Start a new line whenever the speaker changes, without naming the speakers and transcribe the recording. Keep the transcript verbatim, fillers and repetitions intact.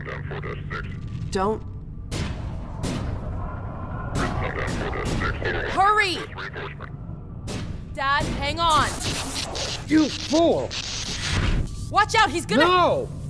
Don't.
Hurry! Dad, hang on!
You fool!
Watch out, he's gonna-
No!